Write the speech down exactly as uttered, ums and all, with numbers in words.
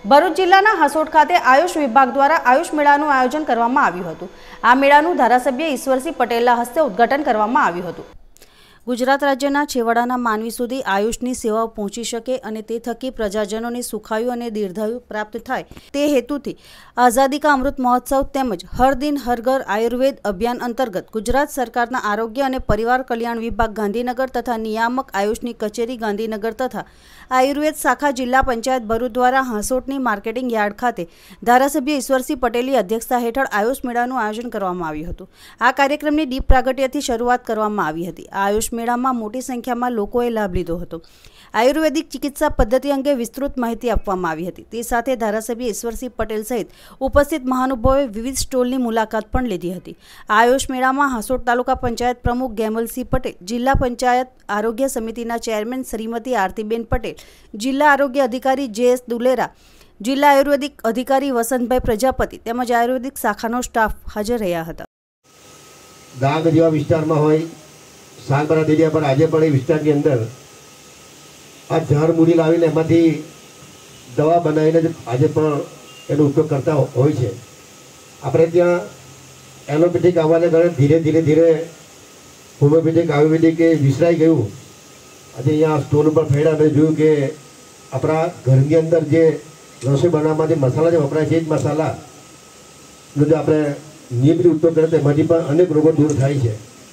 ભરૂચ જિલ્લાના હાસોટ ખાતે આયુષ વિભાગ દ્વારા આયુષ મેળાનું આયોજન કરવામાં આવ્યું હતું। આ મેળાનું ધારાસભ્ય ઈશ્વરસિંહ પટેલના હસ્તે ઉદ્ઘાટન કરવામાં આવ્યું હતું। ગુજરાત રાજ્યના છેવાડાના માનવી સુધી આયુષની સેવાઓ પહોંચી શકે અને તે થકી પ્રજાજનોને સુખાયુ અને દીર્ઘાયુ પ્રાપ્ત થાય તે હેતુથી આઝાદી કા અમૃત મહોત્સવ તેમજ હર દિન હર ઘર આયુર્વેદ અભિયાન અંતર્ગત ગુજરાત સરકારના આરોગ્ય અને પરિવાર કલ્યાણ વિભાગ ગાંધીનગર તથા નિયામક આયુષની કચેરી ગાંધીનગર તથા આયુર્વેદ શાખા જિલ્લા પંચાયત ભરૂચ દ્વારા હાંસોટની માર્કેટિંગ યાર્ડ ખાતે ધારાસભ્ય ઈશ્વરસિંહ પટેલની અધ્યક્ષતા હેઠળ આયુષ મેળાનું આયોજન કરવામાં આવ્યું હતું। આ કાર્યક્રમની દીપ પ્રાગટ્યથી શરૂઆત કરવામાં આવી હતી। આયુષ મેળામાં મોટી સંખ્યામાં લોકોએ લાભ લીધો હતો। આયુર્વેદિક ચિકિત્સા પદ્ધતિ અંગે વિસ્તૃત માહિતી આપવામાં આવી હતી। તે સાથે ધારાસભ્ય ઈશ્વરસિંહ પટેલ સહિત ઉપસ્થિત મહાનુભાવોએ વિવિધ સ્ટોલની મુલાકાત પણ લીધી હતી। આયુષ મેળામાં હાંસોટ તાલુકા પંચાયત પ્રમુખ ગેમલસિંહ પટેલ, જિલ્લા પંચાયત આરોગ્ય સમિતિના ચેરમેન શ્રીમતી આરતીબેન પટેલ, જિલ્લા આરોગ્ય અધિકારી જે એસ દુલેરા, જિલ્લા આયુર્વેદિક અધિકારી વસંતભાઈ પ્રજાપતિ તેમજ આયુર્વેદિક શાખાનો સ્ટાફ હાજર રહ્યા હતા। ડાંગ જેવા વિસ્તારમાં હોય સાગબારા દેડિયા પર આજે પણ એ વિસ્તારની અંદર આ ઝાડ મૂડી લાવીને એમાંથી દવા બનાવીને આજે પણ એનો ઉપયોગ કરતા હોય છે। આપણે ત્યાં એલોપેથિક આવવાને કારણે ધીરે ધીરે ધીરે હોમિયોપેથિક આયુર્વેદિક એ વિસરાઈ ગયું। આજે અહીંયા સ્ટોલ ઉપર ફેર્યા મેં જોયું કે આપણા ઘરની અંદર જે રસોઈ બનાવવા જે મસાલા જે વપરાય છે એ જ મસાલાનો જો આપણે નિયમિત ઉપયોગ કરીએ તો એમાંથી પણ અનેક રોગો દૂર થાય છે।